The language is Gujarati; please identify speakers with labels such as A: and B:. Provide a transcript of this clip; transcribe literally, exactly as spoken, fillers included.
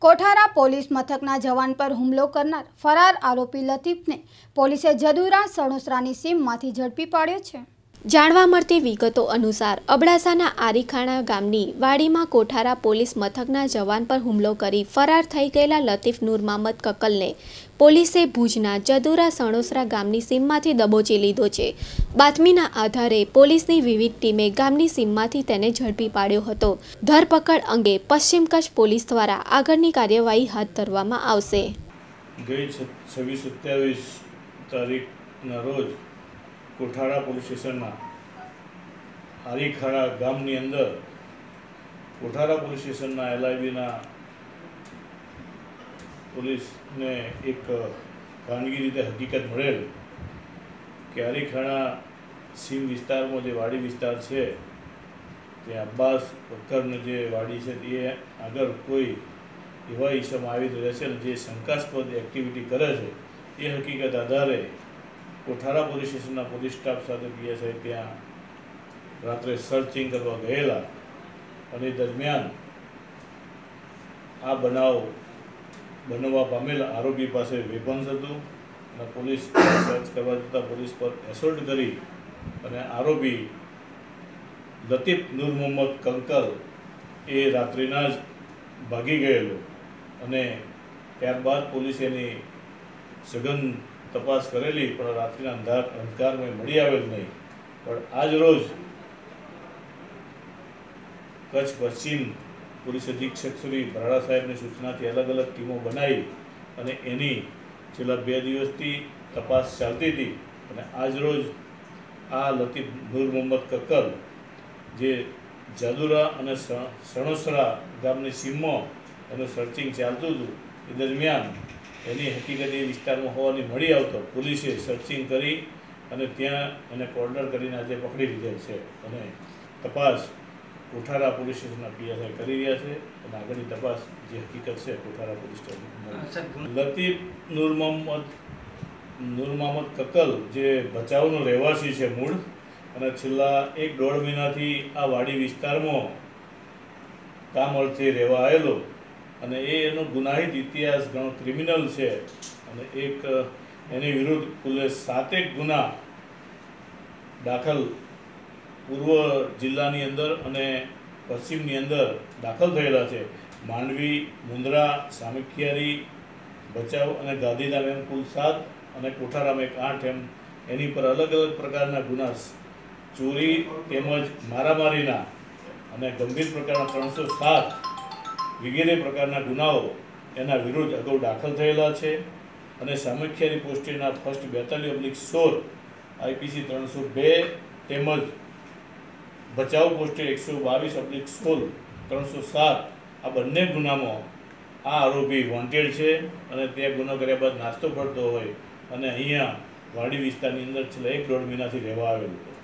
A: કોઠારા પોલીસ મથકના જવાન પર હુમલો કરનાર ફરાર આરોપી લતીફને પોલીસે જદુરા સણોસરાની સીમમાંથી ઝડપી પાડ્યો છે।
B: જાણવા મળતી વિગતો અનુસાર અબડાસાના આરીખાણા ગામની વાડીમાં કોઠારા પોલીસ મથકના જવાન પર હુમલો કરી ફરાર થઈ ગયેલા લતીફ નૂર મહમદ કક્કલને પોલીસે ભુજના જદુરા સણોસરા ગામની સીમમાંથી દબોચી લીધો છે। બાતમીના આધારે પોલીસની વિવિધ ટીમે ગામની સીમમાંથી તેને ઝડપી પાડ્યો હતો। ધરપકડ અંગે પશ્ચિમ કચ્છ પોલીસ દ્વારા આગળની કાર્યવાહી હાથ ધરવામાં આવશે।
C: ગઈ છવ્વીસ સત્યાવીસ તારીખના રોજ કોઠારા પોલીસ સ્ટેશનના આરીખાણા ગામની અંદર કોઠારા પોલીસ સ્ટેશનના એલઆઈબીના પોલીસને એક ખાનગી રીતે હકીકત મળેલ કે આરીખાણા સીમ વિસ્તારમાં જે વાડી વિસ્તાર છે ત્યાં અબ્બાસ પથ્થરની જે વાડી છે તે આગળ કોઈ એવા ઈસમ આવી રહ્યા છે જે શંકાસ્પદ એક્ટિવિટી કરે છે એ હકીકત આધારે કોઠારા પોલીસ સ્ટેશનના પોલીસ સ્ટાફ સાથે પીએસઆઈ ત્યાં રાત્રે સર્ચિંગ કરવા ગયેલા અને દરમિયાન આ બનાવ બનવા પામેલા આરોપી પાસે વેપન્સ હતું અને પોલીસ સર્ચ કરવા જતાં પોલીસ પર એસોલ્ટ કરી અને આરોપી લતીફ નૂર મહમદ કંકલ એ રાત્રિના જ ભાગી ગયેલો અને ત્યારબાદ પોલીસે એની સઘન તપાસ કરેલી પણ રાત્રિના અંધાર અંધકારમાં મળી આવેલ નહીં। પણ આજ રોજ કચ્છ પશ્ચિમ પોલીસ અધિક્ષક શ્રી ભરાડા સાહેબની સૂચનાથી અલગ અલગ ટીમો બનાવી અને એની છેલ્લા બે દિવસથી તપાસ ચાલતી હતી અને આજ રોજ આ લતીફ નૂર મહમદ કક્કલ જે જાદુરા અને સણોસરા ગામની સીમમાં એનું સર્ચિંગ ચાલતું હતું એ દરમિયાન એની હકીકત એ વિસ્તારમાં હોવાની મળી આવતો પોલીસે સર્ચિંગ કરી અને ત્યાં એને કોર્ડર કરીને આજે પકડી લીધેલ છે અને તપાસ કોઠારા પોલીસ સ્ટેશનના પીએસઆઈ કરી રહ્યા છે અને આગળની તપાસ જે હકીકત છે કોઠારા પોલીસ સ્ટેશન લતીફ નૂર મહમદ નૂર મહમદ કક્કલ જે ભચાઉનો રહેવાસી છે મૂળ અને છેલ્લા એક દોઢ મહિનાથી આ વાડી વિસ્તારમાં કામ અર્થે રહેવા આવેલો અને એ એનો ગુનાહિત ઇતિહાસ ઘણો ક્રિમિનલ છે અને એક એની વિરુદ્ધ કુલ સાતેક ગુના દાખલ પૂર્વ જિલ્લાની અંદર અને પશ્ચિમની અંદર દાખલ થયેલા છે। માંડવી, મુંદ્રા, સામખિયારી, ભચાઉ અને ગાંધીધામ એમ કુલ સાત અને કોઠારામાં એક આઠ એમ એની પર અલગ અલગ પ્રકારના ગુના ચોરી તેમજ મારામારીના અને ગંભીર પ્રકારના ત્રણસો સાત વગેરે પ્રકારના ગુનાઓ એના વિરુદ્ધ અગાઉ દાખલ થયેલા છે અને સામખિયારી પોસ્ટેના ફર્સ્ટ બેતાલીસ ઓબ્લિક સોળ આઈપીસી ત્રણસો બે તેમજ ભચાઉ પોસ્ટે એકસો બાવીસ ઓબ્લિક સોળ ત્રણસો સાત આ બંને ગુનામાં આ આરોપી વોન્ટેડ છે અને તે ગુનો કર્યા બાદ નાસ્તો ફરતો હોય અને અહીંયા વાડી વિસ્તારની અંદર છેલ્લા એક દોઢ મહિનાથી રહેવા આવેલો હતો।